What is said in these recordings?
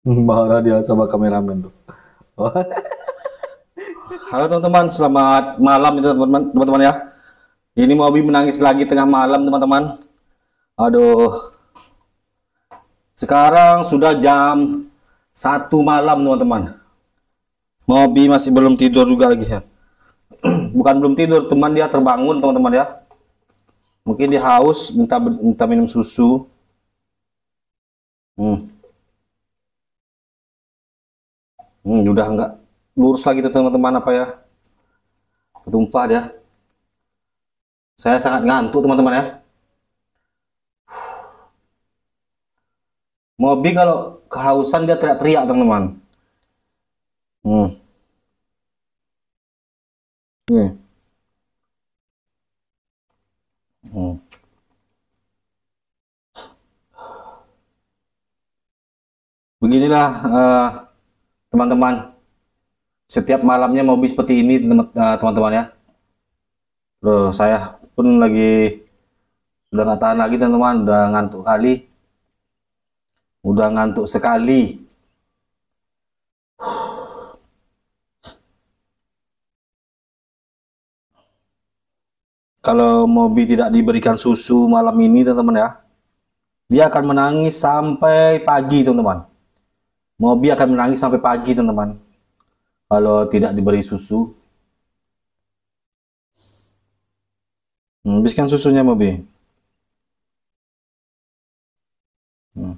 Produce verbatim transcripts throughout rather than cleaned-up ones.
Marah dia sama kameramen tuh. Oh. Halo teman-teman, selamat malam itu teman-teman, teman-teman ya. Ini Mobi menangis lagi tengah malam teman-teman. Aduh, sekarang sudah jam satu malam teman-teman. Mobi masih belum tidur juga lagi ya. Bukan belum tidur, teman dia terbangun teman-teman ya. Mungkin dia haus, minta minta minum susu. Hmm, hmm udah nggak lurus lagi tuh teman-teman apa ya? Ketumpah dia. Saya sangat ngantuk teman-teman ya. Mobi kalau kehausan dia teriak-teriak teman-teman. Hmm. Hmm. Hmm. Beginilah eh, teman-teman, setiap malamnya Mobi seperti ini teman- eh, teman-teman ya. Loh, saya pun lagi sudah nggak tahan lagi teman-teman, udah ngantuk kali, udah ngantuk sekali. Kalau Mobi tidak diberikan susu malam ini teman-teman ya, dia akan menangis sampai pagi teman-teman. Mobi akan menangis sampai pagi teman-teman kalau tidak diberi susu. Hmm, habiskan susunya Mobi. Hmm.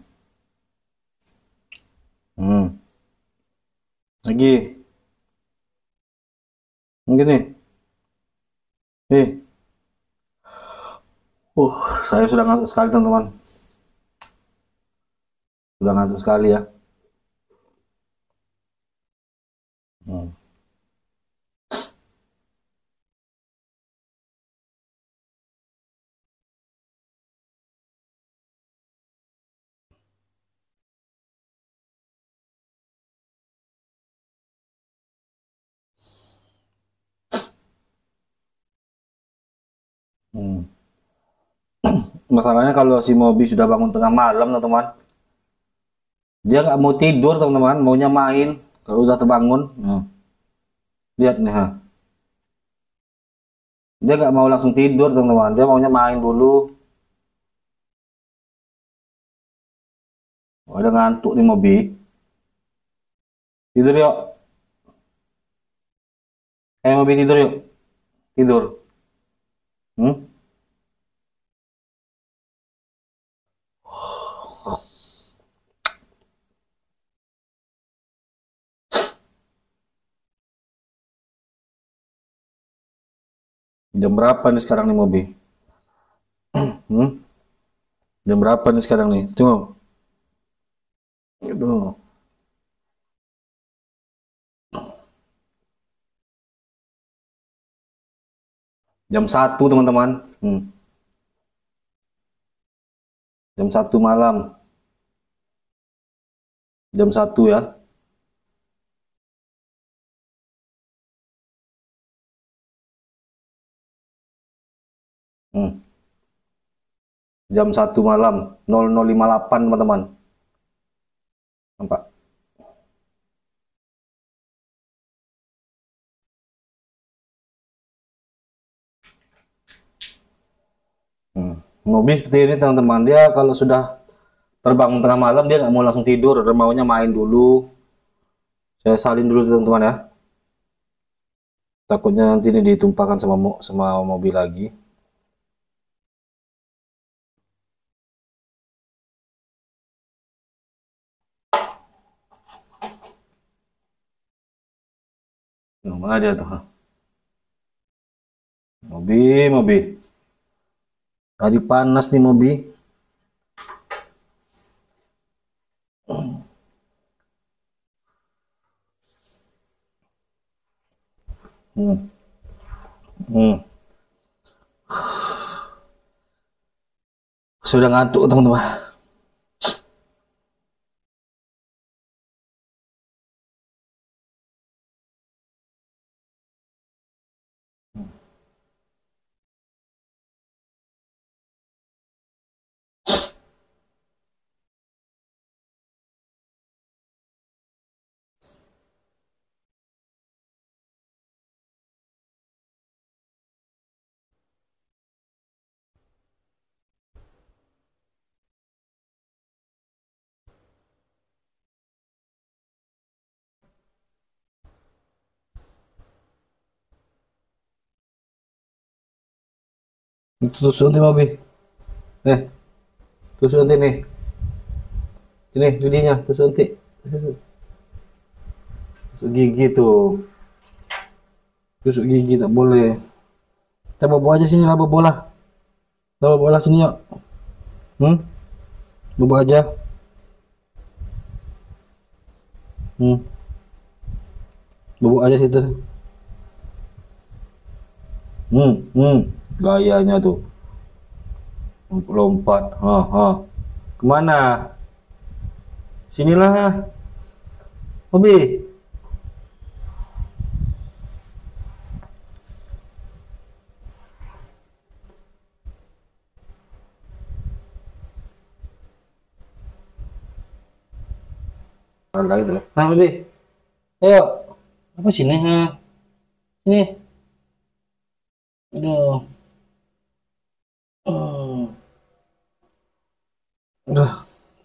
Hmm. Lagi, gini. Eh, uh, saya sudah ngantuk sekali teman-teman. Sudah ngantuk sekali ya. Hmm. Hmm. Masalahnya kalau si Mobi sudah bangun tengah malam teman-teman, dia nggak mau tidur teman-teman, maunya main. Kalau udah terbangun, nah, lihat nih, ha. Dia nggak mau langsung tidur teman-teman, dia maunya main dulu. Oh, udah ngantuk nih Mobi, tidur yuk. Eh Mobi tidur yuk, tidur. Hmm? Jam berapa nih sekarang nih Mobi? Hmm? Jam berapa nih sekarang nih? Tunggu. Aduh. Jam satu teman-teman. Hmm. Jam satu malam. Jam satu ya. Hmm. Jam satu malam, nol nol lima delapan teman-teman. Nampak? Hmm. Mobi seperti ini teman-teman, dia kalau sudah terbangun tengah malam dia nggak mau langsung tidur, dia maunya main dulu. Saya salin dulu teman-teman ya, takutnya nanti ini ditumpahkan sama mo- sama mobil lagi. Nah, mana dia tuh? Mobi, mobi. Tadi panas nih mobi. Hmm. Hmm. Sudah ngantuk teman-teman. Itu tusuk nanti Mobi. Eh, tusuk nanti nih. Sini lidinya, tusuk nanti. Tusuk, tusuk gigi tuh. Tusuk gigi tak boleh. Kita bawa aja sini lah, bawa bola. Bawa bola sini yuk. Hmm? Bawa aja. Hmm. Bawa aja situ. Hmm, hmm. Gayanya tuh. Lompat. Ha, ha. Kemana? Sinilah. Hobi. Lagi tuh. Nah, Hobi. Ayo. Apa sini? Ha? Sini. Aduh. Hmm. Udah.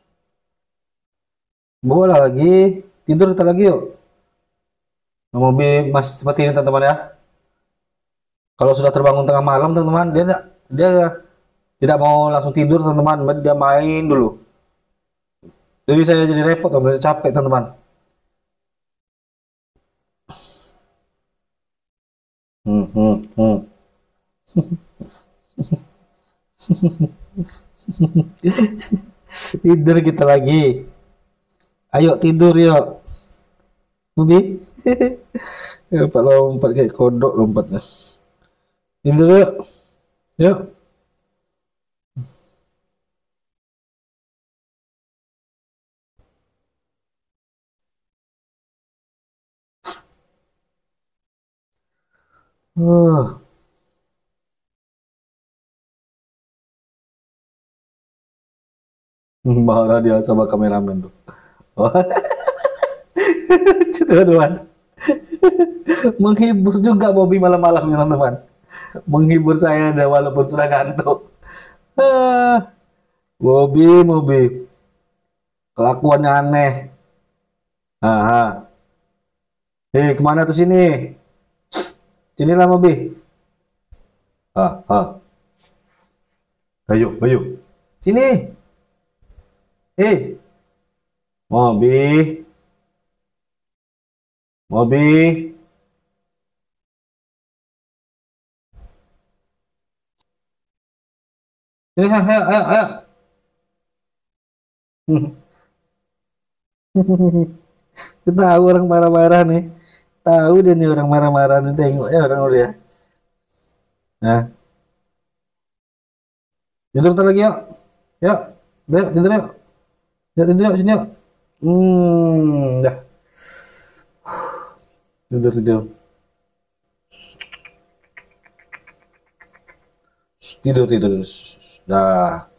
Bola lagi. Tidur kita lagi yuk. Hobi mas seperti ini teman-teman ya. Kalau sudah terbangun tengah malam teman-teman, dia tidak dia tidak mau langsung tidur teman-teman, dia main dulu. Jadi saya jadi repot, teman-teman, saya capek teman-teman. Hmm, hmm, hmm. Tidur kita lagi. Ayo tidur yuk. Hobi. Lompat lompat kayak kodok lompatnya. Tidur yuk. Yuk. Uh. Marah dia sama kameramen tuh. Oh. Teman-teman. Menghibur juga Bobby malam-malam teman-teman. Menghibur saya deh walaupun sudah ngantuk. Ah, Bobby, Bobby. Kelakuannya aneh. Ah, eh kemana tuh sini? Sinilah Bobby. Ah, ah. Ayo, ayo. Sini. Eh, Bobby. Bobby. Sini, ayo, ayo, ayo. Tahu orang marah-marah nih. Tahu dia nih orang marah-marah nih. Tengok ya orang udah ya. Nah, tidur ntar lagi yuk. Yuk, udah yuk, tidur yuk. Yuk tidur yuk, sini yuk. Hmm, dah. Tidur, tidur. Tidur, tidur. Dah.